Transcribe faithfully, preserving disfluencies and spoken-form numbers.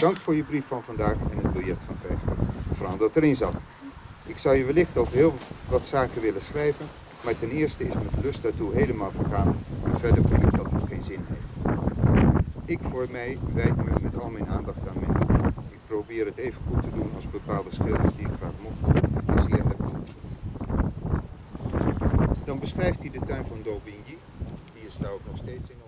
Dank voor je brief van vandaag en het biljet van vijftig francs dat erin zat. Ik zou je wellicht over heel wat zaken willen schrijven, maar ten eerste is mijn lust daartoe helemaal vergaan en verder vind ik dat het geen zin heeft. Ik voor mij wijd me met al mijn aandacht aan mijn boek. Ik probeer het even goed te doen als bepaalde schilders die ik graag mocht en zeer heb beoefend. Dan beschrijft hij de tuin van Daubigny, die is daar ook nog steeds in.